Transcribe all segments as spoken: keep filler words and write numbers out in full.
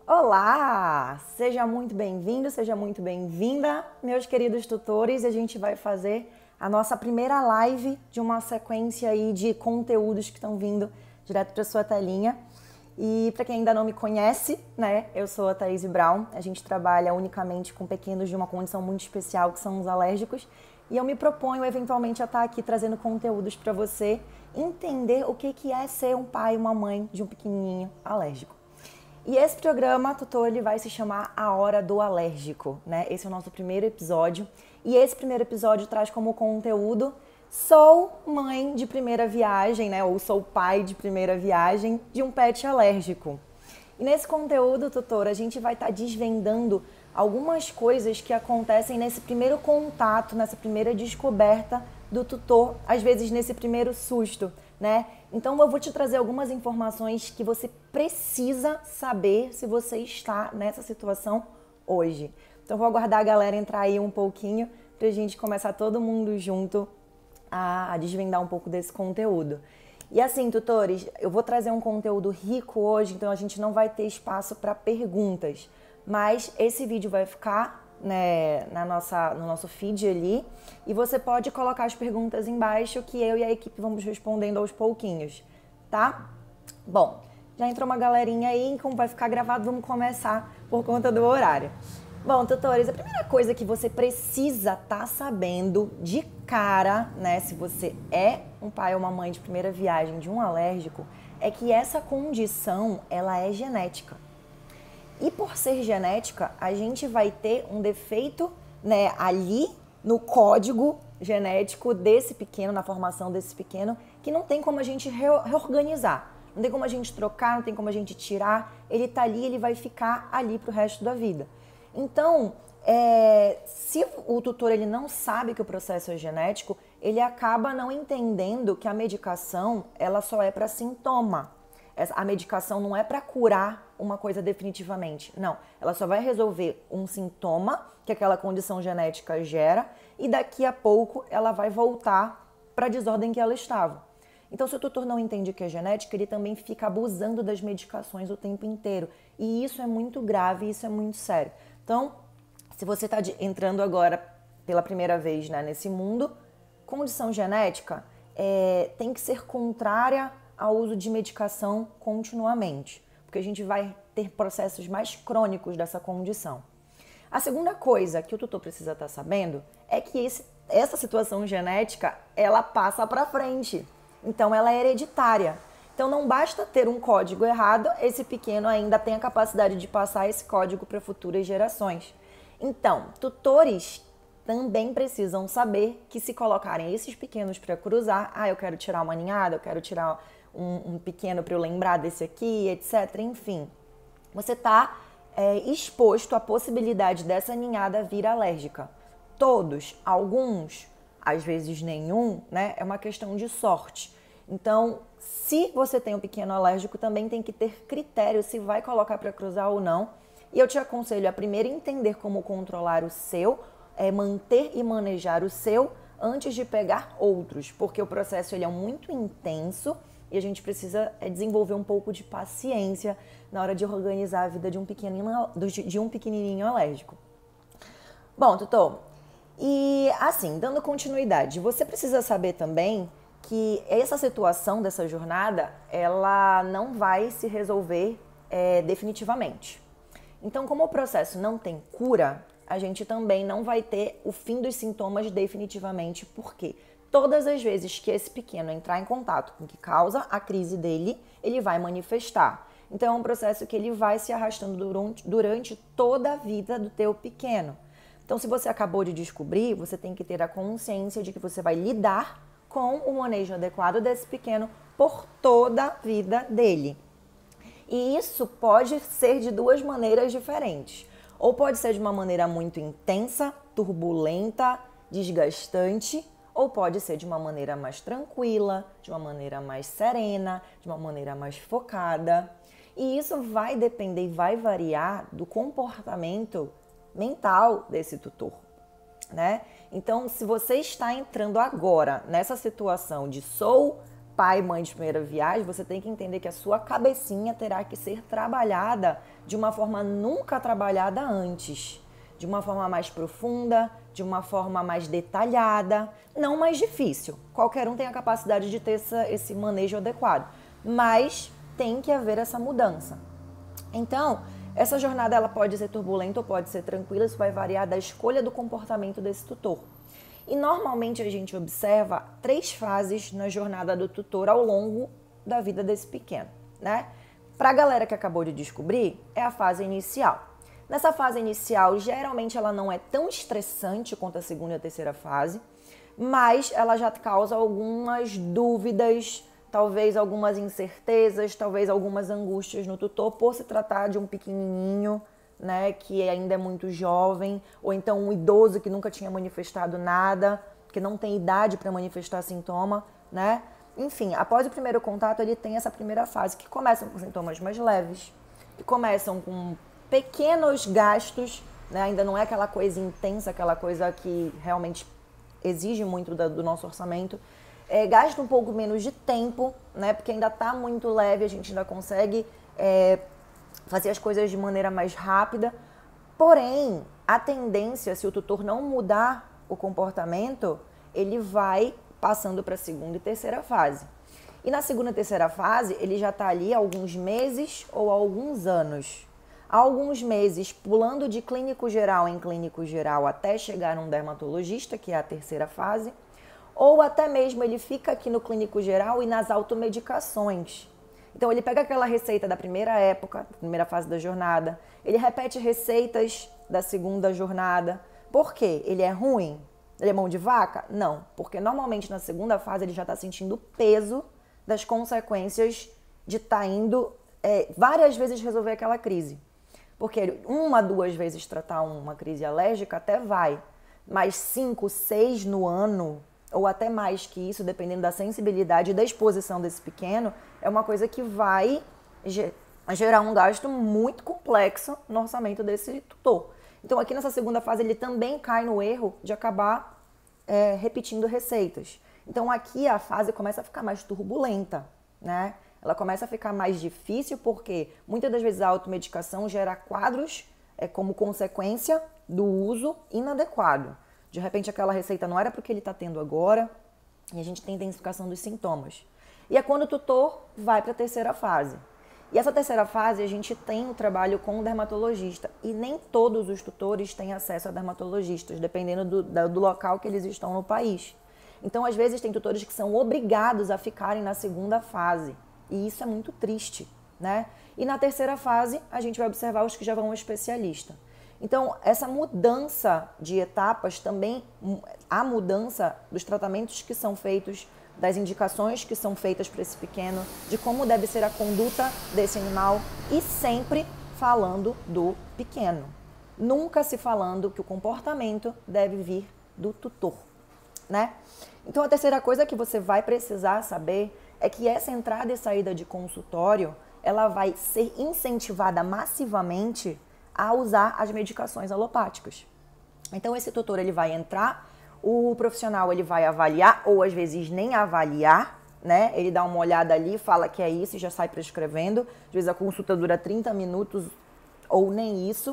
Olá! Seja muito bem-vindo, seja muito bem-vinda, meus queridos tutores. A gente vai fazer a nossa primeira live de uma sequência aí de conteúdos que estão vindo direto para sua telinha. E para quem ainda não me conhece, né, eu sou a Thaís Brown. A gente trabalha unicamente com pequenos de uma condição muito especial, que são os alérgicos. E eu me proponho eventualmente a estar aqui trazendo conteúdos para você entender o que que é ser um pai e uma mãe de um pequenininho alérgico. E esse programa, tutor, ele vai se chamar A Hora do Alérgico, né? Esse é o nosso primeiro episódio. E esse primeiro episódio traz como conteúdo: sou mãe de primeira viagem, né? Ou sou pai de primeira viagem de um pet alérgico. E nesse conteúdo, tutor, a gente vai estar desvendando algumas coisas que acontecem nesse primeiro contato, nessa primeira descoberta do tutor, às vezes nesse primeiro susto, né? Então eu vou te trazer algumas informações que você precisa saber se você está nessa situação hoje. Então vou aguardar a galera entrar aí um pouquinho pra gente começar todo mundo junto a desvendar um pouco desse conteúdo. E assim, tutores, eu vou trazer um conteúdo rico hoje, então a gente não vai ter espaço para perguntas, mas esse vídeo vai ficar, né, na nossa, no nosso feed ali, e você pode colocar as perguntas embaixo que eu e a equipe vamos respondendo aos pouquinhos, tá? Bom, já entrou uma galerinha aí, como vai ficar gravado, vamos começar por conta do horário. Bom, tutores, a primeira coisa que você precisa estar tá sabendo de cara, né, se você é um pai ou uma mãe de primeira viagem de um alérgico, é que essa condição, ela é genética. E por ser genética, a gente vai ter um defeito, né, ali no código genético desse pequeno, na formação desse pequeno, que não tem como a gente reorganizar. Não tem como a gente trocar, não tem como a gente tirar. Ele tá ali, ele vai ficar ali pro resto da vida. Então, é, se o tutor ele não sabe que o processo é genético, ele acaba não entendendo que a medicação ela só é para sintoma. A medicação não é para curar uma coisa definitivamente, não. Ela só vai resolver um sintoma que aquela condição genética gera e daqui a pouco ela vai voltar para a desordem que ela estava. Então, se o tutor não entende que é genética, ele também fica abusando das medicações o tempo inteiro. E isso é muito grave, isso é muito sério. Então, se você está entrando agora pela primeira vez, né, nesse mundo, condição genética é, tem que ser contrária ao uso de medicação continuamente, porque a gente vai ter processos mais crônicos dessa condição. A segunda coisa que o tutor precisa estar sabendo é que esse, essa situação genética, ela passa para frente, então ela é hereditária. Então não basta ter um código errado, esse pequeno ainda tem a capacidade de passar esse código para futuras gerações. Então, tutores também precisam saber que se colocarem esses pequenos para cruzar, ah, eu quero tirar uma ninhada, eu quero tirar um, um pequeno para eu lembrar desse aqui, etcétera. Enfim, você está é, exposto à possibilidade dessa ninhada vir alérgica. Todos, alguns, às vezes nenhum, né? É uma questão de sorte. Então, se você tem um pequeno alérgico, também tem que ter critério se vai colocar para cruzar ou não. E eu te aconselho a primeiro entender como controlar o seu, é, manter e manejar o seu antes de pegar outros, porque o processo ele é muito intenso e a gente precisa é, desenvolver um pouco de paciência na hora de organizar a vida de um pequenininho, de um pequenininho alérgico. Bom, tutor, e assim, dando continuidade, você precisa saber também que essa situação dessa jornada, ela não vai se resolver é, definitivamente. Então, como o processo não tem cura, a gente também não vai ter o fim dos sintomas definitivamente, porque todas as vezes que esse pequeno entrar em contato com o que causa a crise dele, ele vai manifestar. Então, é um processo que ele vai se arrastando durante, durante toda a vida do teu pequeno. Então, se você acabou de descobrir, você tem que ter a consciência de que você vai lidar com o manejo adequado desse pequeno por toda a vida dele. E isso pode ser de duas maneiras diferentes. Ou pode ser de uma maneira muito intensa, turbulenta, desgastante, ou pode ser de uma maneira mais tranquila, de uma maneira mais serena, de uma maneira mais focada. E isso vai depender e vai variar do comportamento mental desse tutor, né? Então, se você está entrando agora nessa situação de sou pai e mãe de primeira viagem, você tem que entender que a sua cabecinha terá que ser trabalhada de uma forma nunca trabalhada antes. De uma forma mais profunda, de uma forma mais detalhada, não mais difícil. Qualquer um tem a capacidade de ter essa, esse manejo adequado, mas tem que haver essa mudança. Então, essa jornada ela pode ser turbulenta ou pode ser tranquila, isso vai variar da escolha do comportamento desse tutor. E normalmente a gente observa três fases na jornada do tutor ao longo da vida desse pequeno, né? Para a galera que acabou de descobrir, é a fase inicial. Nessa fase inicial, geralmente ela não é tão estressante quanto a segunda e a terceira fase, mas ela já causa algumas dúvidas, talvez algumas incertezas, talvez algumas angústias no tutor por se tratar de um pequenininho, né, que ainda é muito jovem, ou então um idoso que nunca tinha manifestado nada, que não tem idade para manifestar sintoma, né? Enfim, após o primeiro contato, ele tem essa primeira fase, que começam com sintomas mais leves, que começam com pequenos gastos, né? Ainda não é aquela coisa intensa, aquela coisa que realmente exige muito do, do nosso orçamento. É, gasta um pouco menos de tempo, né? Porque ainda está muito leve, a gente ainda consegue é, fazer as coisas de maneira mais rápida. Porém, a tendência, se o tutor não mudar o comportamento, ele vai passando para a segunda e terceira fase. E na segunda e terceira fase, ele já está ali há alguns meses ou há alguns anos. Há alguns meses pulando de clínico geral em clínico geral até chegar num dermatologista, que é a terceira fase, ou até mesmo ele fica aqui no clínico geral e nas automedicações. Então ele pega aquela receita da primeira época, primeira fase da jornada, ele repete receitas da segunda jornada. Por quê? Ele é ruim? Ele é mão de vaca? Não, porque normalmente na segunda fase ele já está sentindo o peso das consequências de estar tá indo é, várias vezes resolver aquela crise. Porque uma, duas vezes tratar uma crise alérgica até vai, mas cinco, seis no ano, ou até mais que isso, dependendo da sensibilidade e da exposição desse pequeno, é uma coisa que vai gerar um gasto muito complexo no orçamento desse tutor. Então aqui nessa segunda fase ele também cai no erro de acabar é, repetindo receitas. Então aqui a fase começa a ficar mais turbulenta, né? Ela começa a ficar mais difícil porque muitas das vezes a automedicação gera quadros é, como consequência do uso inadequado. De repente aquela receita não era para o que ele está tendo agora e a gente tem intensificação dos sintomas. E é quando o tutor vai para a terceira fase. E essa terceira fase a gente tem o trabalho com o dermatologista e nem todos os tutores têm acesso a dermatologistas, dependendo do, do local que eles estão no país. Então às vezes tem tutores que são obrigados a ficarem na segunda fase. E isso é muito triste, né? E na terceira fase, a gente vai observar os que já vão ao especialista. Então, essa mudança de etapas também, a mudança dos tratamentos que são feitos, das indicações que são feitas para esse pequeno, de como deve ser a conduta desse animal e sempre falando do pequeno. Nunca se falando que o comportamento deve vir do tutor, né? Então, a terceira coisa que você vai precisar saber é que essa entrada e saída de consultório, ela vai ser incentivada massivamente a usar as medicações alopáticas. Então esse tutor ele vai entrar, o profissional ele vai avaliar, ou às vezes nem avaliar, né? Ele dá uma olhada ali, fala que é isso e já sai prescrevendo. Às vezes a consulta dura trinta minutos ou nem isso.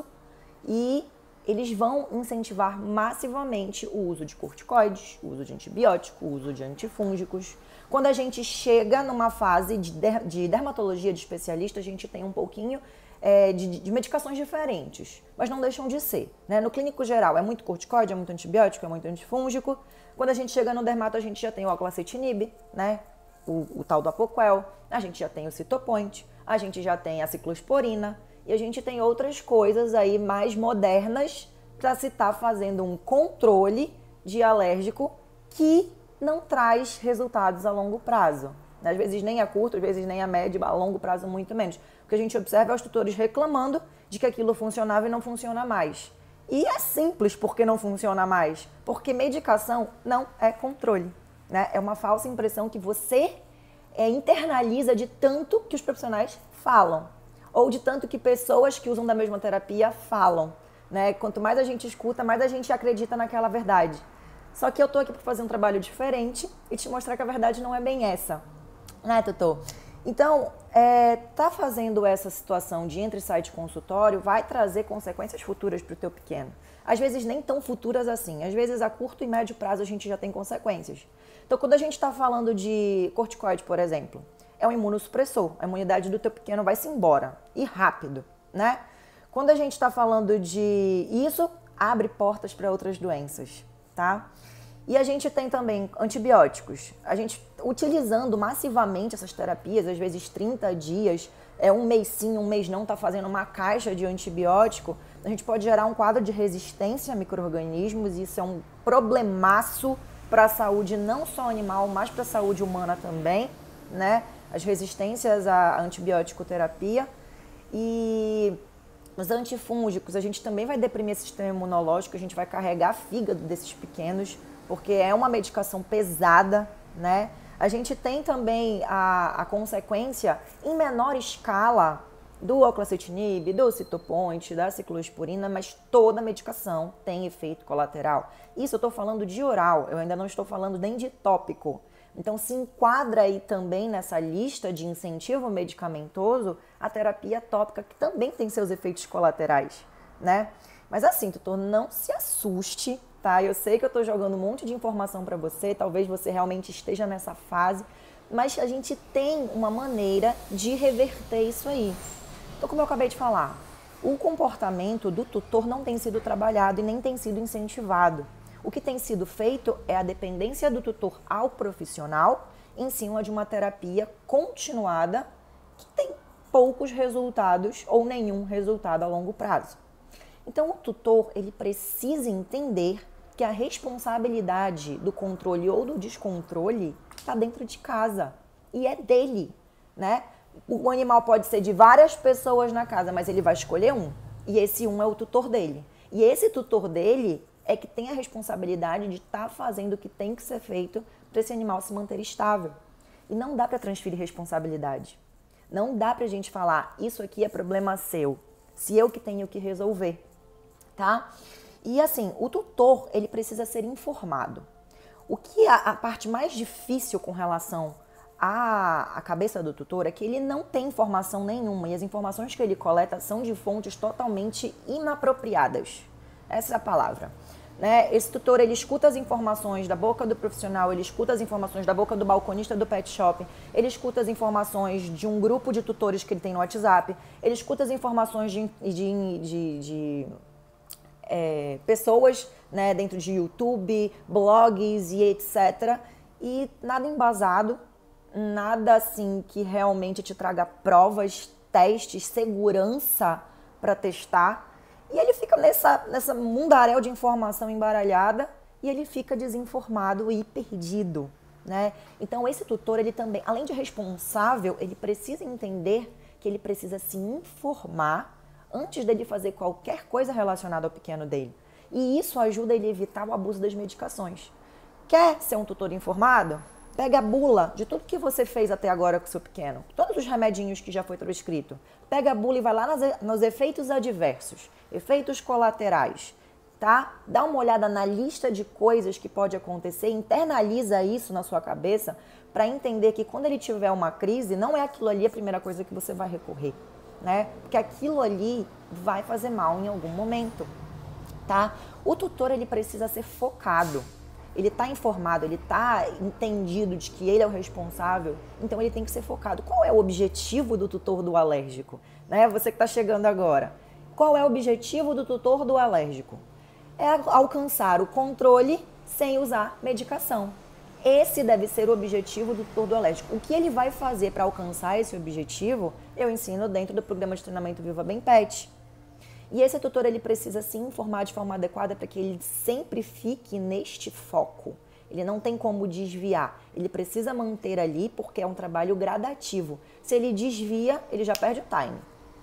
E eles vão incentivar massivamente o uso de corticoides, o uso de antibiótico, o uso de antifúngicos. Quando a gente chega numa fase de, der, de dermatologia de especialista, a gente tem um pouquinho é, de, de medicações diferentes, mas não deixam de ser, né? No clínico geral é muito corticoide, é muito antibiótico, é muito antifúngico. Quando a gente chega no dermato, a gente já tem o oclacetinib, né? O, o tal do Apoquel, a gente já tem o Citopoint, a gente já tem a ciclosporina e a gente tem outras coisas aí mais modernas para se estar fazendo um controle de alérgico que não traz resultados a longo prazo. Às vezes nem a curto, às vezes nem a médio, a longo prazo muito menos. O que a gente observa é os tutores reclamando de que aquilo funcionava e não funciona mais. E é simples porque não funciona mais, porque medicação não é controle, né? É uma falsa impressão que você é, internaliza de tanto que os profissionais falam, ou de tanto que pessoas que usam da mesma terapia falam, né? Quanto mais a gente escuta, mais a gente acredita naquela verdade. Só que eu tô aqui para fazer um trabalho diferente e te mostrar que a verdade não é bem essa. Né, tutor? Então, é, tá fazendo essa situação de entre site e consultório vai trazer consequências futuras para o teu pequeno. Às vezes nem tão futuras assim. Às vezes a curto e médio prazo a gente já tem consequências. Então, quando a gente está falando de corticoide, por exemplo, é um imunossupressor. A imunidade do teu pequeno vai-se embora. E rápido, né? Quando a gente está falando de isso, abre portas para outras doenças, tá? E a gente tem também antibióticos. A gente utilizando massivamente essas terapias, às vezes trinta dias, é um mês sim, um mês não, está fazendo uma caixa de antibiótico, a gente pode gerar um quadro de resistência a micro-organismos, e isso é um problemaço para a saúde não só animal, mas para a saúde humana também, né? As resistências à antibiótico terapia. E os antifúngicos, a gente também vai deprimir o sistema imunológico, a gente vai carregar fígado desses pequenos, porque é uma medicação pesada, né? A gente tem também a, a consequência em menor escala do oclacetinib, do citoponte, da ciclosporina, mas toda medicação tem efeito colateral. Isso eu estou falando de oral, eu ainda não estou falando nem de tópico. Então se enquadra aí também nessa lista de incentivo medicamentoso a terapia tópica, que também tem seus efeitos colaterais, né? Mas assim, tutor, não se assuste, tá? Eu sei que eu tô jogando um monte de informação para você, talvez você realmente esteja nessa fase, mas a gente tem uma maneira de reverter isso aí. Então, como eu acabei de falar, o comportamento do tutor não tem sido trabalhado e nem tem sido incentivado. O que tem sido feito é a dependência do tutor ao profissional em cima de uma terapia continuada que tem poucos resultados ou nenhum resultado a longo prazo. Então, o tutor, ele precisa entender que a responsabilidade do controle ou do descontrole está dentro de casa e é dele, né? O animal pode ser de várias pessoas na casa, mas ele vai escolher um, e esse um é o tutor dele. E esse tutor dele é que tem a responsabilidade de estar tá fazendo o que tem que ser feito para esse animal se manter estável. E não dá para transferir responsabilidade. Não dá para a gente falar, isso aqui é problema seu, se eu que tenho que resolver, tá? E assim, o tutor, ele precisa ser informado. O que a, a parte mais difícil com relação à, à cabeça do tutor é que ele não tem informação nenhuma e as informações que ele coleta são de fontes totalmente inapropriadas. Essa é a palavra. Né? Esse tutor, ele escuta as informações da boca do profissional, ele escuta as informações da boca do balconista do pet shop, ele escuta as informações de um grupo de tutores que ele tem no WhatsApp, ele escuta as informações de, de, de, de é, pessoas, né, dentro de YouTube, blogs e etcétera. E nada embasado, nada assim que realmente te traga provas, testes, segurança para testar. E ele fica nessa, nessa mundaréu de informação embaralhada e ele fica desinformado e perdido, né? Então esse tutor, ele também, além de responsável, ele precisa entender que ele precisa se informar antes dele fazer qualquer coisa relacionada ao pequeno dele. E isso ajuda ele a evitar o abuso das medicações. Quer ser um tutor informado? Pega a bula de tudo que você fez até agora com o seu pequeno, todos os remedinhos que já foi prescrito. Pega a bula e vai lá nas, nos efeitos adversos, efeitos colaterais, tá? Dá uma olhada na lista de coisas que pode acontecer, internaliza isso na sua cabeça para entender que quando ele tiver uma crise, não é aquilo ali a primeira coisa que você vai recorrer, né? Porque aquilo ali vai fazer mal em algum momento, tá? O tutor, ele precisa ser focado. Ele está informado, ele está entendido de que ele é o responsável, então ele tem que ser focado. Qual é o objetivo do tutor do alérgico? Né? Você que está chegando agora. Qual é o objetivo do tutor do alérgico? É alcançar o controle sem usar medicação. Esse deve ser o objetivo do tutor do alérgico. O que ele vai fazer para alcançar esse objetivo, eu ensino dentro do programa de treinamento Viva Bem Pet. E esse tutor, ele precisa se informar de forma adequada para que ele sempre fique neste foco. Ele não tem como desviar. Ele precisa manter ali porque é um trabalho gradativo. Se ele desvia, ele já perde o time.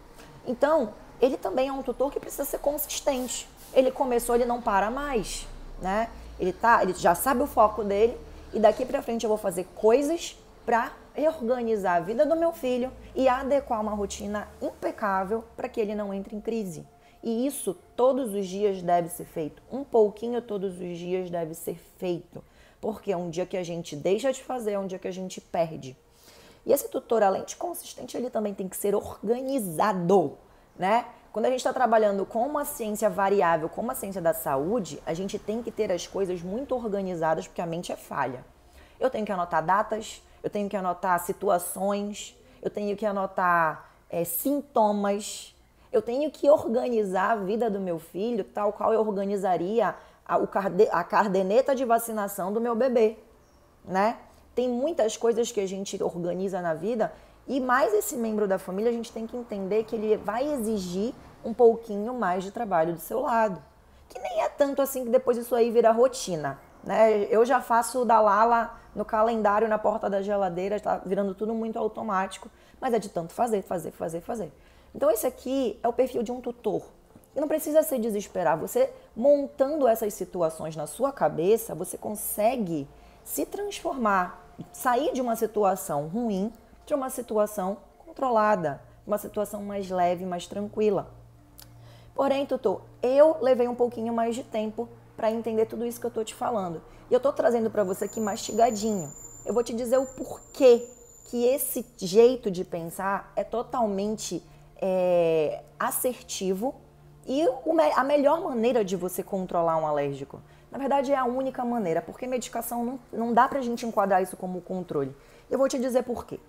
Então, ele também é um tutor que precisa ser consistente. Ele começou, ele não para mais, né? Ele, tá, ele já sabe o foco dele e daqui para frente eu vou fazer coisas para reorganizar a vida do meu filho e adequar uma rotina impecável para que ele não entre em crise. E isso todos os dias deve ser feito. Um pouquinho todos os dias deve ser feito. Porque é um dia que a gente deixa de fazer, é um dia que a gente perde. E esse tutor, além de consistente, ele também tem que ser organizado, né? Quando a gente está trabalhando com uma ciência variável, como a ciência da saúde, a gente tem que ter as coisas muito organizadas, porque a mente é falha. Eu tenho que anotar datas, eu tenho que anotar situações, eu tenho que anotar é, sintomas, eu tenho que organizar a vida do meu filho, tal qual eu organizaria a, o carde, a caderneta de vacinação do meu bebê, né? Tem muitas coisas que a gente organiza na vida e mais esse membro da família, a gente tem que entender que ele vai exigir um pouquinho mais de trabalho do seu lado. Que nem é tanto assim que depois isso aí vira rotina, né? Eu já faço da Lala no calendário, na porta da geladeira, tá virando tudo muito automático, mas é de tanto fazer, fazer, fazer, fazer. Então esse aqui é o perfil de um tutor. E não precisa se desesperar. Você montando essas situações na sua cabeça, você consegue se transformar, sair de uma situação ruim de uma situação controlada, uma situação mais leve, mais tranquila. Porém, tutor, eu levei um pouquinho mais de tempo para entender tudo isso que eu estou te falando. E eu estou trazendo para você aqui mastigadinho. Eu vou te dizer o porquê que esse jeito de pensar é totalmente é, assertivo e a melhor maneira de você controlar um alérgico. Na verdade, é a única maneira, porque medicação não, não dá pra gente enquadrar isso como controle. Eu vou te dizer por quê.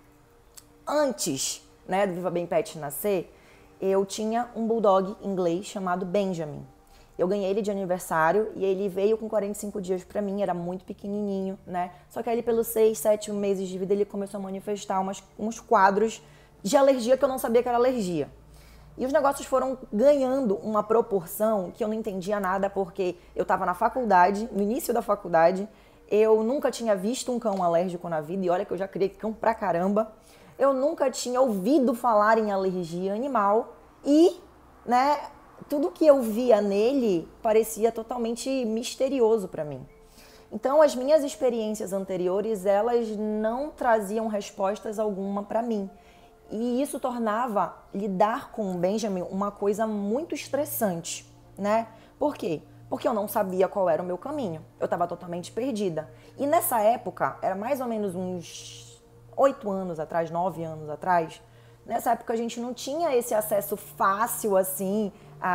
Antes, né, do Viva Bem Pet nascer, eu tinha um bulldog inglês chamado Benjamin. Eu ganhei ele de aniversário e ele veio com quarenta e cinco dias pra mim, era muito pequenininho, né? Só que aí, pelos seis, sete meses de vida, ele começou a manifestar umas, uns quadros de alergia que eu não sabia que era alergia. E os negócios foram ganhando uma proporção que eu não entendia nada, porque eu estava na faculdade, no início da faculdade, eu nunca tinha visto um cão alérgico na vida, e olha que eu já criei cão pra caramba. Eu nunca tinha ouvido falar em alergia animal e, né, tudo que eu via nele parecia totalmente misterioso para mim. Então, as minhas experiências anteriores, elas não traziam respostas alguma para mim. E isso tornava lidar com o Benjamin uma coisa muito estressante, né? Por quê? Porque eu não sabia qual era o meu caminho. Eu estava totalmente perdida. E nessa época, era mais ou menos uns oito anos atrás, nove anos atrás, nessa época a gente não tinha esse acesso fácil, assim,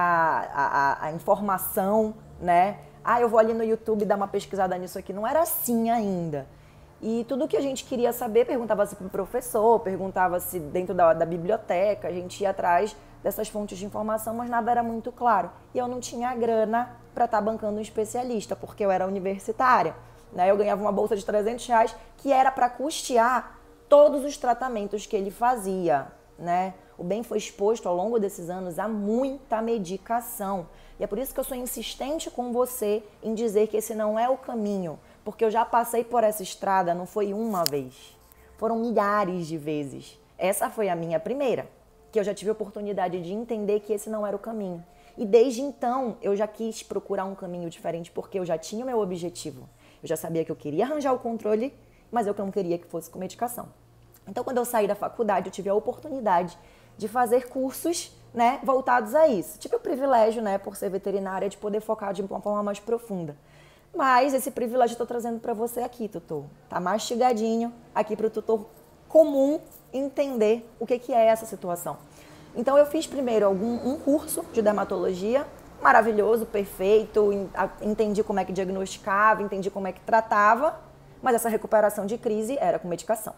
à, à, à informação, né? Ah, eu vou ali no YouTube dar uma pesquisada nisso aqui. Não era assim ainda. E tudo que a gente queria saber, perguntava-se para o professor, perguntava-se dentro da, da biblioteca, a gente ia atrás dessas fontes de informação, mas nada era muito claro. E eu não tinha grana para estar bancando um especialista, porque eu era universitária, né? Eu ganhava uma bolsa de trezentos reais que era para custear todos os tratamentos que ele fazia, né? O Ben foi exposto ao longo desses anos a muita medicação. E é por isso que eu sou insistente com você em dizer que esse não é o caminho. Porque eu já passei por essa estrada, não foi uma vez. Foram milhares de vezes. Essa foi a minha primeira, que eu já tive a oportunidade de entender que esse não era o caminho. E desde então, eu já quis procurar um caminho diferente, porque eu já tinha o meu objetivo. Eu já sabia que eu queria arranjar o controle, mas eu não queria que fosse com medicação. Então, quando eu saí da faculdade, eu tive a oportunidade de fazer cursos, né, voltados a isso. Tive o privilégio, né, por ser veterinária, de poder focar de uma forma mais profunda. Mas esse privilégio eu estou trazendo para você aqui, tutor. Tá mastigadinho aqui para o tutor comum entender o que, que é essa situação. Então, eu fiz primeiro algum, um curso de dermatologia, maravilhoso, perfeito, entendi como é que diagnosticava, entendi como é que tratava, mas essa recuperação de crise era com medicação.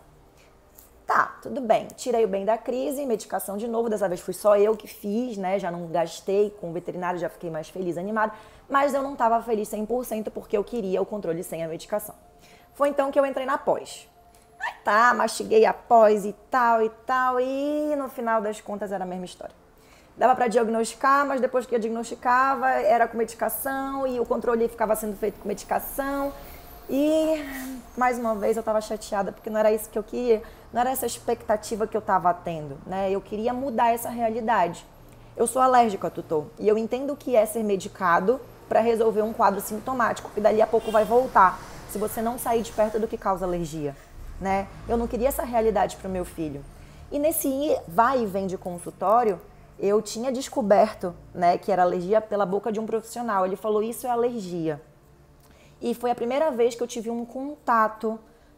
Tá, tudo bem, tirei o bem da crise, medicação de novo, dessa vez fui só eu que fiz, né, já não gastei com o veterinário, já fiquei mais feliz, animada, mas eu não estava feliz cem por cento porque eu queria o controle sem a medicação. Foi então que eu entrei na pós. Aí tá, mastiguei a pós e tal e tal, e no final das contas era a mesma história. Dava para diagnosticar, mas depois que eu diagnosticava era com medicação e o controle ficava sendo feito com medicação. E, mais uma vez, eu estava chateada, porque não era isso que eu queria, não era essa expectativa que eu estava tendo, né? Eu queria mudar essa realidade. Eu sou alérgica, tutor, e eu entendo o que é ser medicado para resolver um quadro sintomático, que dali a pouco vai voltar, se você não sair de perto do que causa alergia, né? Eu não queria essa realidade para o meu filho. E nesse vai e vem de consultório, eu tinha descoberto, né, que era alergia pela boca de um profissional. Ele falou, isso é alergia. E foi a primeira vez que eu tive um contato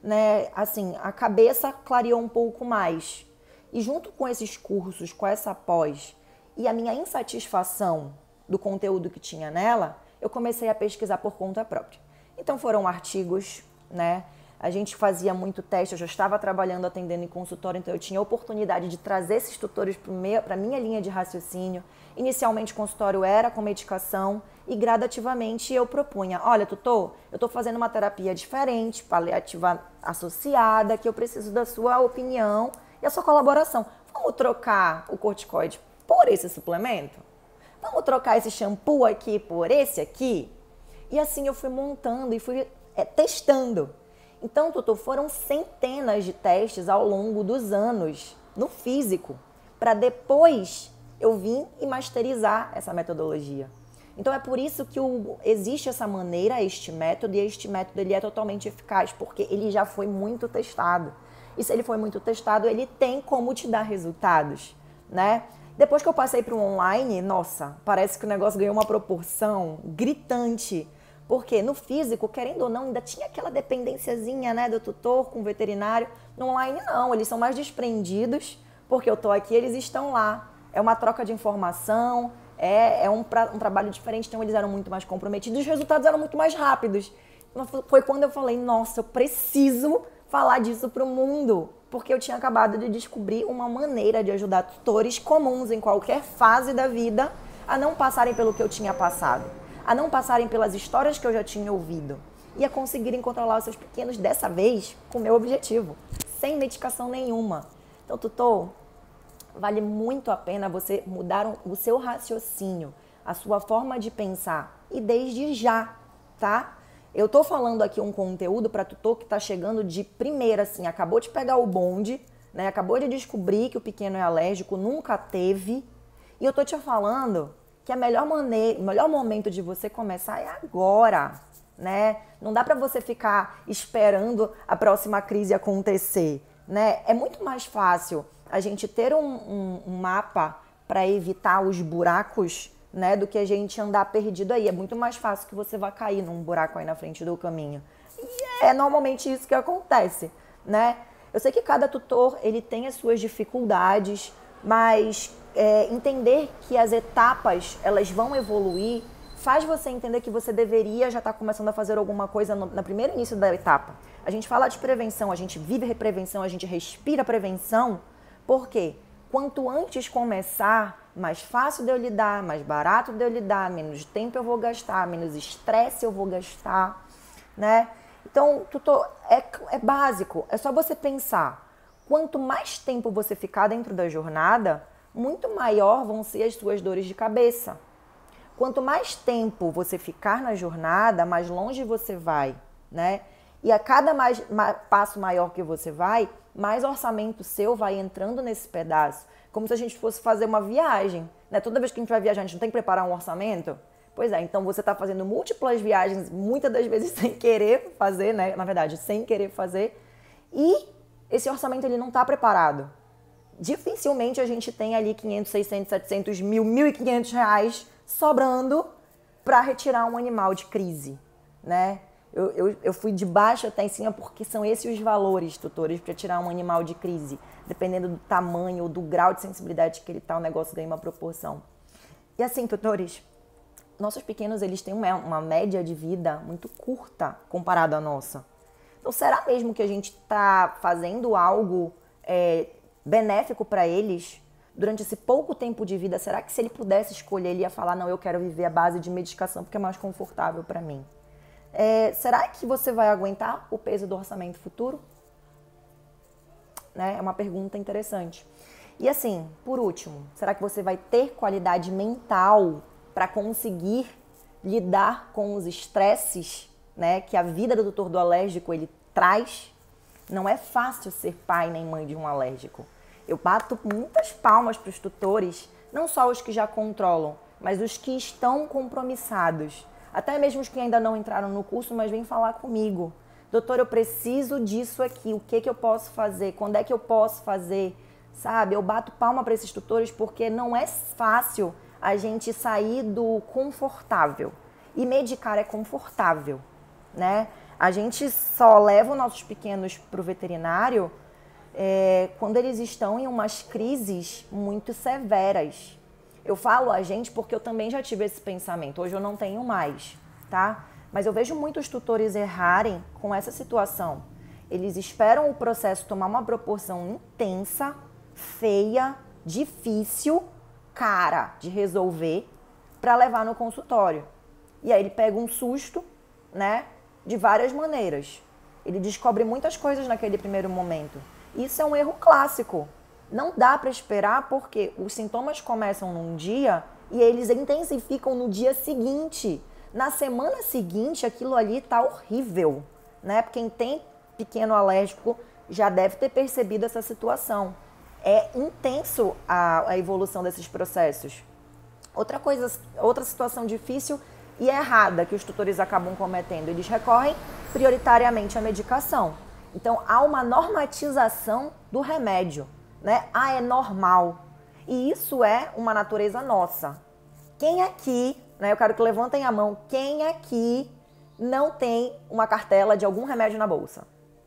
né, assim, a cabeça clareou um pouco mais. E junto com esses cursos, com essa pós e a minha insatisfação do conteúdo que tinha nela, eu comecei a pesquisar por conta própria. Então foram artigos, né? A gente fazia muito teste, eu já estava trabalhando, atendendo em consultório, então eu tinha a oportunidade de trazer esses tutores para a minha linha de raciocínio. Inicialmente o consultório era com medicação e gradativamente eu propunha, olha, tutor, eu estou fazendo uma terapia diferente, paliativa associada, que eu preciso da sua opinião e a sua colaboração. Vamos trocar o corticoide por esse suplemento? Vamos trocar esse shampoo aqui por esse aqui? E assim eu fui montando e fui é, testando. Então, tutor, foram centenas de testes ao longo dos anos no físico, para depois eu vim e masterizar essa metodologia. Então, é por isso que o, existe essa maneira, este método, e este método ele é totalmente eficaz, porque ele já foi muito testado. E se ele foi muito testado, ele tem como te dar resultados, né? Depois que eu passei para o online, nossa, parece que o negócio ganhou uma proporção gritante. Porque no físico, querendo ou não, ainda tinha aquela dependênciazinha, né, do tutor com o veterinário. No online, não, eles são mais desprendidos, porque eu tô aqui, eles estão lá. É uma troca de informação, é, é um, pra, um trabalho diferente, então eles eram muito mais comprometidos, os resultados eram muito mais rápidos. Foi quando eu falei, nossa, eu preciso falar disso pro mundo, porque eu tinha acabado de descobrir uma maneira de ajudar tutores comuns em qualquer fase da vida a não passarem pelo que eu tinha passado, a não passarem pelas histórias que eu já tinha ouvido e a conseguirem controlar os seus pequenos, dessa vez, com o meu objetivo, sem medicação nenhuma. Então, tutor, vale muito a pena você mudar o seu raciocínio, a sua forma de pensar, e desde já, tá? Eu tô falando aqui um conteúdo para tutor que tá chegando de primeira, assim, acabou de pegar o bonde, né? Acabou de descobrir que o pequeno é alérgico, nunca teve, e eu tô te falando que a melhor maneira, o melhor momento de você começar é agora, né? Não dá para você ficar esperando a próxima crise acontecer, né? É muito mais fácil a gente ter um, um, um mapa para evitar os buracos, né, do que a gente andar perdido aí. É muito mais fácil que você vá cair num buraco aí na frente do caminho. E é normalmente isso que acontece, né? Eu sei que cada tutor ele tem as suas dificuldades, mas é, entender que as etapas elas vão evoluir faz você entender que você deveria já estar começando a fazer alguma coisa no, no primeiro início da etapa. A gente fala de prevenção, a gente vive prevenção, a gente respira prevenção, porque quanto antes começar, mais fácil de eu lidar, mais barato de eu lidar, menos tempo eu vou gastar, menos estresse eu vou gastar, né? Então, tutor, é, é básico, é só você pensar. Quanto mais tempo você ficar dentro da jornada, muito maior vão ser as suas dores de cabeça. Quanto mais tempo você ficar na jornada, mais longe você vai, né? E a cada mais, ma, passo maior que você vai, mais orçamento seu vai entrando nesse pedaço. Como se a gente fosse fazer uma viagem, né? Toda vez que a gente vai viajar, a gente não tem que preparar um orçamento? Pois é, então você está fazendo múltiplas viagens, muitas das vezes sem querer fazer, né? Na verdade, sem querer fazer. E esse orçamento ele não está preparado. Dificilmente a gente tem ali quinhentos, seiscentos, setecentos, mil, mil e quinhentos reais sobrando para retirar um animal de crise, né? Eu, eu, eu fui de baixo até em cima porque são esses os valores, tutores, para tirar um animal de crise. Dependendo do tamanho ou do grau de sensibilidade que ele está, o negócio ganha uma proporção. E assim, tutores, nossos pequenos eles têm uma, uma média de vida muito curta comparada à nossa. Então, será mesmo que a gente está fazendo algo é, benéfico para eles durante esse pouco tempo de vida? Será que se ele pudesse escolher, ele ia falar, não, eu quero viver à base de medicação porque é mais confortável para mim? É, será que você vai aguentar o peso do orçamento futuro? Né? É uma pergunta interessante. E assim, por último, será que você vai ter qualidade mental para conseguir lidar com os estresses, né, que a vida do tutor do alérgico ele traz? Não é fácil ser pai nem mãe de um alérgico. Eu bato muitas palmas para os tutores, não só os que já controlam, mas os que estão compromissados. Até mesmo os que ainda não entraram no curso, mas vêm falar comigo. Doutor, eu preciso disso aqui, o que, que eu posso fazer? Quando é que eu posso fazer? Sabe, eu bato palma para esses tutores porque não é fácil a gente sair do confortável. E medicar é confortável, né? A gente só leva os nossos pequenos para o veterinário é, quando eles estão em umas crises muito severas. Eu falo a gente porque eu também já tive esse pensamento. Hoje eu não tenho mais, tá? Mas eu vejo muitos tutores errarem com essa situação. Eles esperam o processo tomar uma proporção intensa, feia, difícil, cara de resolver para levar no consultório. E aí ele pega um susto, né, de várias maneiras. Ele descobre muitas coisas naquele primeiro momento. Isso é um erro clássico. Não dá para esperar porque os sintomas começam num dia e eles intensificam no dia seguinte. Na semana seguinte, aquilo ali tá horrível, né? Quem tem pequeno alérgico já deve ter percebido essa situação. É intenso a, a evolução desses processos. Outra coisa, outra situação difícil e errada que os tutores acabam cometendo, eles recorrem prioritariamente à medicação. Então, há uma normatização do remédio, né? Ah, é normal. E isso é uma natureza nossa. Quem aqui, né, eu quero que levantem a mão, quem aqui não tem uma cartela de algum remédio na bolsa?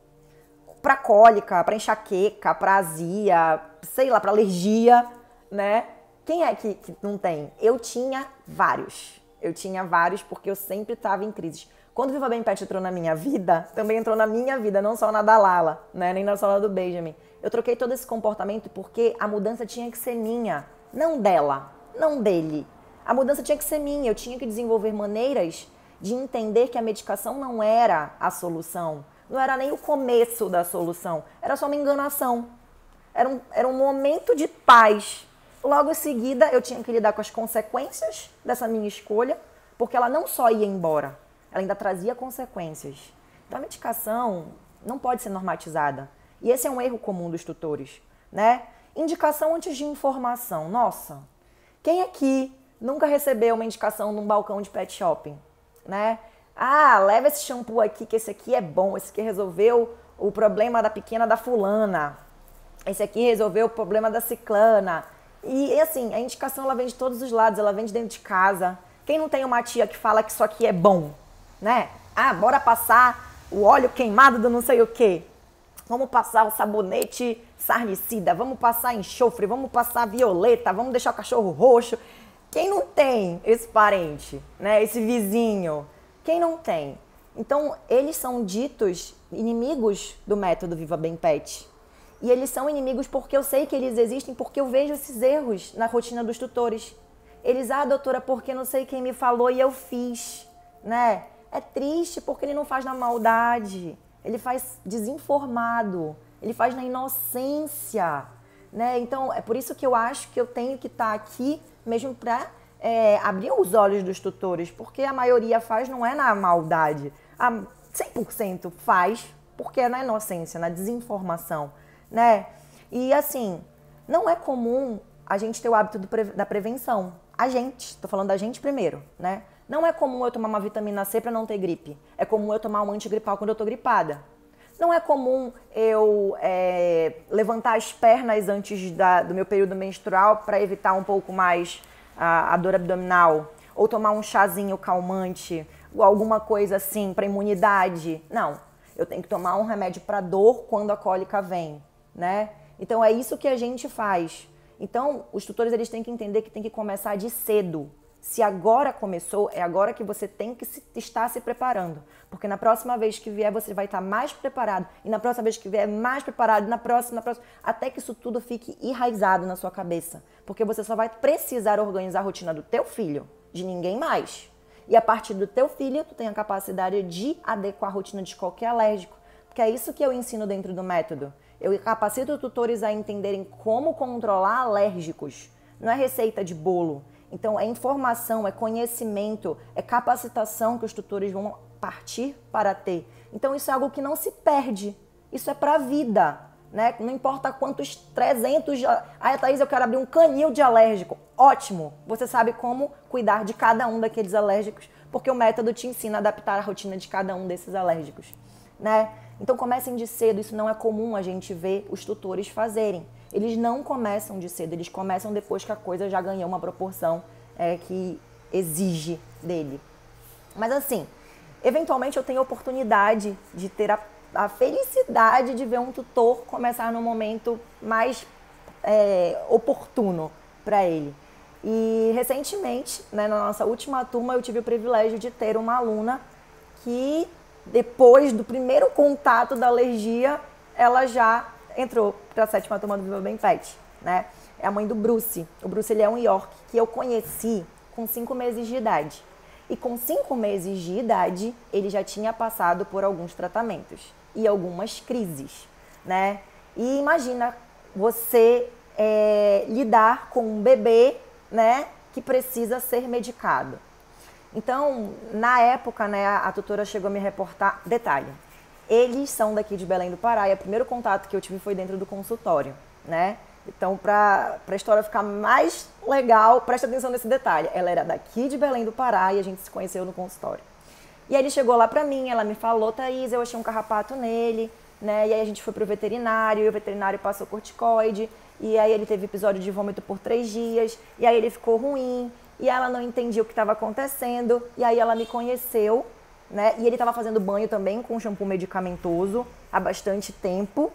Para cólica, para enxaqueca, para azia, sei lá, para alergia, né? Quem é que, que não tem? Eu tinha vários. Eu tinha vários porque eu sempre estava em crise. Quando o Viva Bem Pet entrou na minha vida, também entrou na minha vida, não só na da Lala, né? Nem na sala do Benjamin. Eu troquei todo esse comportamento porque a mudança tinha que ser minha, não dela, não dele. A mudança tinha que ser minha. Eu tinha que desenvolver maneiras de entender que a medicação não era a solução. Não era nem o começo da solução. Era só uma enganação. Era um, era um momento de paz. Logo em seguida, eu tinha que lidar com as consequências dessa minha escolha, porque ela não só ia embora, ela ainda trazia consequências. Então, a medicação não pode ser normatizada. E esse é um erro comum dos tutores, né? Indicação antes de informação. Nossa, quem aqui nunca recebeu uma indicação num balcão de pet shopping, né? Ah, leva esse shampoo aqui, que esse aqui é bom, esse aqui resolveu o problema da pequena da fulana, esse aqui resolveu o problema da ciclana. E assim, a indicação ela vem de todos os lados, ela vem de dentro de casa. Quem não tem uma tia que fala que isso aqui é bom, né? Ah, bora passar o óleo queimado do não sei o quê. Vamos passar o sabonete sarnicida, vamos passar enxofre, vamos passar violeta, vamos deixar o cachorro roxo. Quem não tem esse parente, né? Esse vizinho? Quem não tem? Então, eles são ditos inimigos do método Viva Bem Pet. E eles são inimigos porque eu sei que eles existem, porque eu vejo esses erros na rotina dos tutores. Eles, ah, doutora, porque não sei quem me falou e eu fiz, né? É triste porque ele não faz na maldade, ele faz desinformado, ele faz na inocência, né? Então, é por isso que eu acho que eu tenho que estar aqui mesmo para é, abrir os olhos dos tutores, porque a maioria faz não é na maldade, a cem por cento faz porque é na inocência, na desinformação, né? E assim, não é comum a gente ter o hábito do pre- da prevenção. A gente, tô falando da gente primeiro, né? Não é comum eu tomar uma vitamina C para não ter gripe. É comum eu tomar um antigripal quando eu tô gripada. Não é comum eu é, levantar as pernas antes da, do meu período menstrual para evitar um pouco mais a, a dor abdominal. Ou tomar um chazinho calmante, ou alguma coisa assim para imunidade. Não, eu tenho que tomar um remédio para dor quando a cólica vem, né? Então é isso que a gente faz. Então os tutores eles têm que entender que tem que começar de cedo. Se agora começou, é agora que você tem que se, estar se preparando. Porque na próxima vez que vier, você vai estar mais preparado. E na próxima vez que vier, mais preparado. E na próxima, na próxima... Até que isso tudo fique enraizado na sua cabeça. Porque você só vai precisar organizar a rotina do teu filho, de ninguém mais. E a partir do teu filho, tu tem a capacidade de adequar a rotina de qualquer alérgico. Porque é isso que eu ensino dentro do método. Eu capacito tutores a entenderem como controlar alérgicos. Não é receita de bolo. Então, é informação, é conhecimento, é capacitação que os tutores vão partir para ter. Então, isso é algo que não se perde. Isso é para a vida, né? Não importa quantos trezentos... Ah, Thaís, eu quero abrir um canil de alérgico. Ótimo! Você sabe como cuidar de cada um daqueles alérgicos, porque o método te ensina a adaptar a rotina de cada um desses alérgicos, né? Então, comecem de cedo. Isso não é comum a gente ver os tutores fazerem. Eles não começam de cedo, eles começam depois que a coisa já ganhou uma proporção é, que exige dele. Mas assim, eventualmente eu tenho a oportunidade de ter a, a felicidade de ver um tutor começar no momento mais é, oportuno para ele. E recentemente, né, na nossa última turma, eu tive o privilégio de ter uma aluna que, depois do primeiro contato da alergia, ela já entrou para a sétima turma do Viva Bem Pet, né? É a mãe do Bruce. O Bruce, ele é um York que eu conheci com cinco meses de idade. E com cinco meses de idade, ele já tinha passado por alguns tratamentos e algumas crises, né? E imagina você é, lidar com um bebê, né, que precisa ser medicado. Então, na época, né, a tutora chegou a me reportar. Detalhe, eles são daqui de Belém do Pará e o primeiro contato que eu tive foi dentro do consultório, né? Então, para a história ficar mais legal, presta atenção nesse detalhe. Ela era daqui de Belém do Pará e a gente se conheceu no consultório. E aí ele chegou lá pra mim, ela me falou, Thaís, eu achei um carrapato nele, né? E aí a gente foi pro veterinário, e o veterinário passou corticoide, e aí ele teve episódio de vômito por três dias, e aí ele ficou ruim, e ela não entendia o que estava acontecendo, e aí ela me conheceu, né? E ele estava fazendo banho também com shampoo medicamentoso há bastante tempo,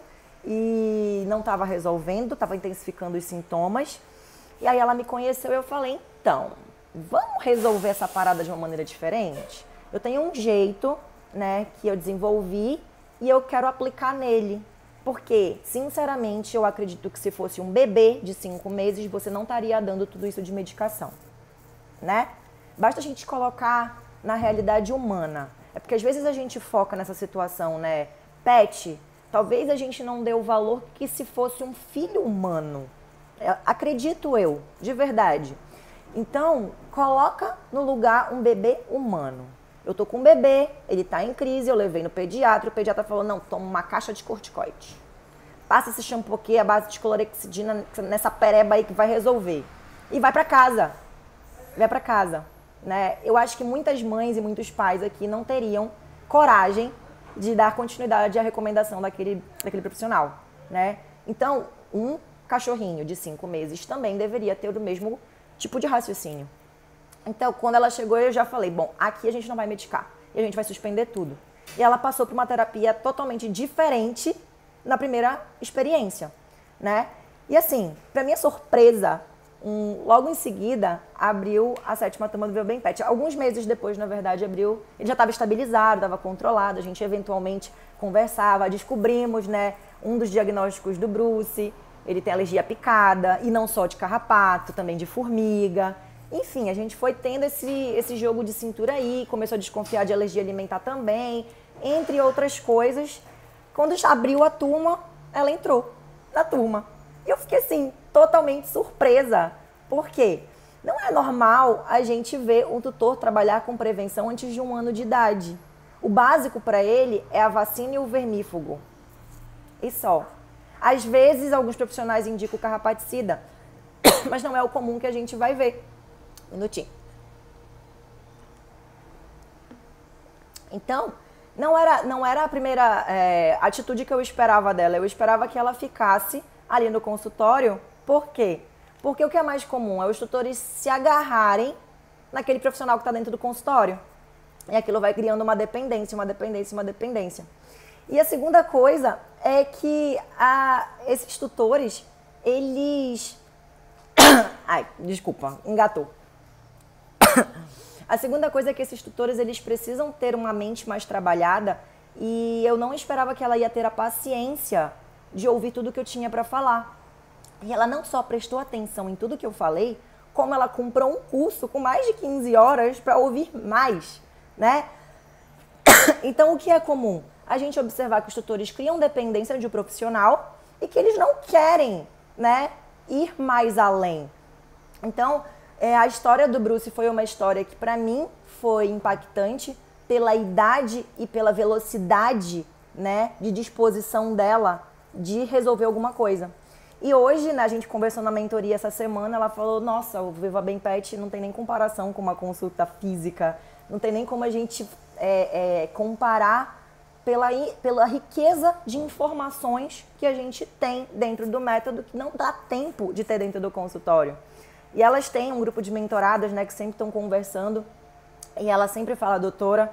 e não estava resolvendo, estava intensificando os sintomas. E aí ela me conheceu e eu falei, então, vamos resolver essa parada de uma maneira diferente? Eu tenho um jeito, né, que eu desenvolvi e eu quero aplicar nele. Porque, sinceramente, eu acredito que se fosse um bebê de cinco meses, você não estaria dando tudo isso de medicação, né? Basta a gente colocar na realidade humana. É porque às vezes a gente foca nessa situação, né? Pet, talvez a gente não dê o valor que se fosse um filho humano. Acredito eu, de verdade. Então, coloca no lugar um bebê humano. Eu tô com um bebê, ele tá em crise, eu levei no pediatra, o pediatra falou, não, toma uma caixa de corticoide. Passa esse shampoo aqui, a base de clorexidina nessa pereba aí que vai resolver. E vai pra casa. Vai pra casa, né? Eu acho que muitas mães e muitos pais aqui não teriam coragem de dar continuidade à recomendação daquele, daquele profissional, né? Então, um cachorrinho de cinco meses também deveria ter o mesmo tipo de raciocínio. Então, quando ela chegou, eu já falei, bom, aqui a gente não vai medicar, e a gente vai suspender tudo. E ela passou por uma terapia totalmente diferente na primeira experiência, né? E assim, pra minha surpresa, um, logo em seguida, abriu a sétima turma do Viva Bem Pet. Alguns meses depois, na verdade, abriu, ele já estava estabilizado, estava controlado, a gente eventualmente conversava, descobrimos, né, um dos diagnósticos do Bruce, ele tem alergia à picada, e não só de carrapato, também de formiga. Enfim, a gente foi tendo esse, esse jogo de cintura aí, começou a desconfiar de alergia alimentar também, entre outras coisas. Quando já abriu a turma, ela entrou na turma. E eu fiquei assim, totalmente surpresa. Por quê? Não é normal a gente ver um tutor trabalhar com prevenção antes de um ano de idade. O básico para ele é a vacina e o vermífugo. E só. Às vezes, alguns profissionais indicam o carrapaticida, mas não é o comum que a gente vai ver. Um minutinho. Então, não era, não era a primeira é, atitude que eu esperava dela. Eu esperava que ela ficasse ali no consultório. Por quê? Porque o que é mais comum é os tutores se agarrarem naquele profissional que está dentro do consultório. E aquilo vai criando uma dependência, uma dependência, uma dependência. E a segunda coisa é que a, esses tutores, eles... Ai, desculpa, engatou. A segunda coisa é que esses tutores, eles precisam ter uma mente mais trabalhada e eu não esperava que ela ia ter a paciência de ouvir tudo que eu tinha para falar. E ela não só prestou atenção em tudo que eu falei, como ela comprou um curso com mais de quinze horas para ouvir mais, né? Então, o que é comum? A gente observar que os tutores criam dependência de um profissional e que eles não querem, né, ir mais além. Então, é, a história do Bruce foi uma história que, para mim, foi impactante pela idade e pela velocidade, né, de disposição dela de resolver alguma coisa. E hoje, né, a gente conversou na mentoria essa semana, ela falou, nossa, o Viva Bem Pet não tem nem comparação com uma consulta física, não tem nem como a gente é, é, comparar pela, pela riqueza de informações que a gente tem dentro do método, que não dá tempo de ter dentro do consultório. E elas têm um grupo de mentoradas, né, que sempre estão conversando, e ela sempre fala, doutora,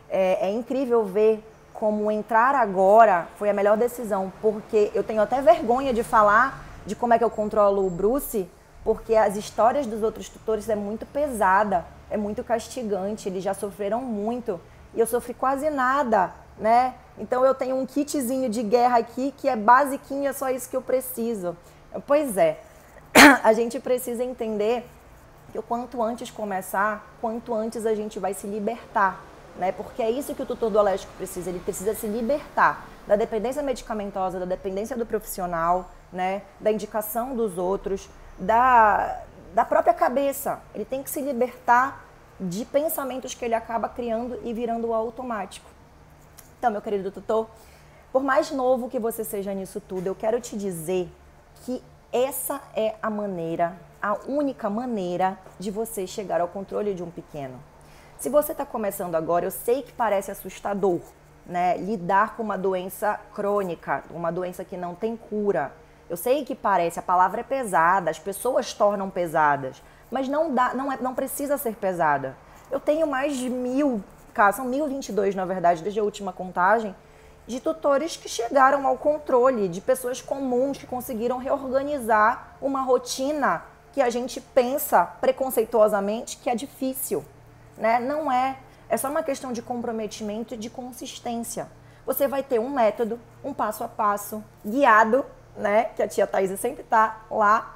É, é incrível ver como entrar agora foi a melhor decisão, porque eu tenho até vergonha de falar de como é que eu controlo o Bruce, porque as histórias dos outros tutores é muito pesada, é muito castigante, eles já sofreram muito e eu sofri quase nada, né? Então eu tenho um kitzinho de guerra aqui que é basiquinho, é só isso que eu preciso. Pois é, a gente precisa entender que o quanto antes começar, quanto antes a gente vai se libertar, né? Porque é isso que o tutor do alérgico precisa, ele precisa se libertar da dependência medicamentosa, da dependência do profissional, né? Da indicação dos outros, da, da própria cabeça. Ele tem que se libertar de pensamentos que ele acaba criando e virando automático. Então, meu querido tutor, por mais novo que você seja nisso tudo, eu quero te dizer que essa é a maneira, a única maneira de você chegar ao controle de um pequeno. Se você está começando agora, eu sei que parece assustador, né? Lidar com uma doença crônica, uma doença que não tem cura. Eu sei que parece, a palavra é pesada, as pessoas tornam pesadas, mas não, dá, não, é, não precisa ser pesada. Eu tenho mais de mil casos, são mil e vinte e dois na verdade, desde a última contagem, de tutores que chegaram ao controle, de pessoas comuns que conseguiram reorganizar uma rotina que a gente pensa preconceituosamente que é difícil, né? Não é, é só uma questão de comprometimento e de consistência. Você vai ter um método, um passo a passo, guiado, né? Que a tia Thaís sempre está lá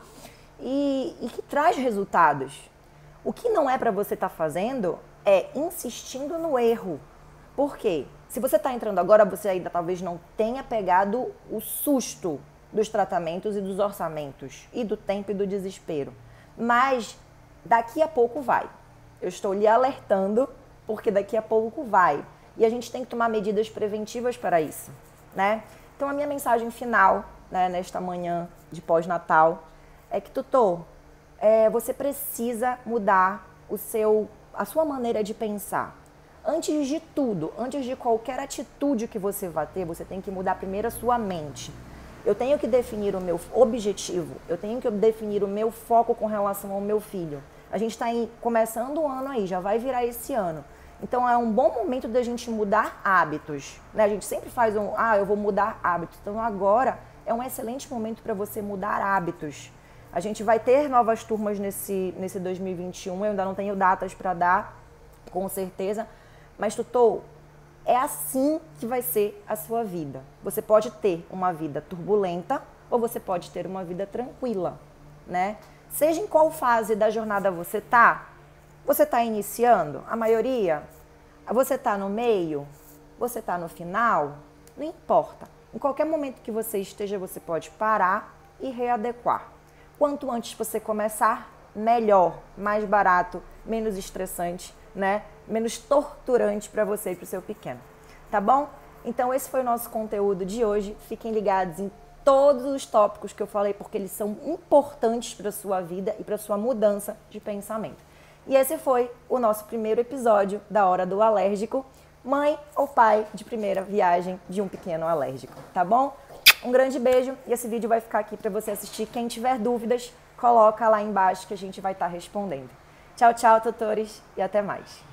e, e que traz resultados. O que não é para você estar tá fazendo é insistindo no erro. Por quê? Se você está entrando agora, você ainda talvez não tenha pegado o susto dos tratamentos e dos orçamentos, e do tempo e do desespero. Mas daqui a pouco vai. Eu estou lhe alertando, porque daqui a pouco vai. E a gente tem que tomar medidas preventivas para isso, né? Então a minha mensagem final, né, nesta manhã de pós-natal, é que, tutor, é, você precisa mudar o seu, a sua maneira de pensar. Antes de tudo, antes de qualquer atitude que você vá ter, você tem que mudar primeiro a sua mente. Eu tenho que definir o meu objetivo, eu tenho que definir o meu foco com relação ao meu filho. A gente está começando o ano aí, já vai virar esse ano. Então é um bom momento da gente mudar hábitos, né? A gente sempre faz um, ah, eu vou mudar hábitos. Então agora é um excelente momento para você mudar hábitos. A gente vai ter novas turmas nesse, nesse dois mil e vinte e um, eu ainda não tenho datas para dar, com certeza. Mas, tutor, é assim que vai ser a sua vida. Você pode ter uma vida turbulenta ou você pode ter uma vida tranquila, né? Seja em qual fase da jornada você tá, você está iniciando, a maioria, você está no meio, você está no final, não importa. Em qualquer momento que você esteja, você pode parar e readequar. Quanto antes você começar, melhor, mais barato, menos estressante, né? Menos torturante para você e para o seu pequeno, tá bom? Então esse foi o nosso conteúdo de hoje. Fiquem ligados em todos os tópicos que eu falei, porque eles são importantes para a sua vida e para a sua mudança de pensamento. E esse foi o nosso primeiro episódio da Hora do Alérgico, mãe ou pai de primeira viagem de um pequeno alérgico, tá bom? Um grande beijo e esse vídeo vai ficar aqui para você assistir. Quem tiver dúvidas, coloca lá embaixo que a gente vai estar respondendo. Tchau, tchau, tutores, e até mais.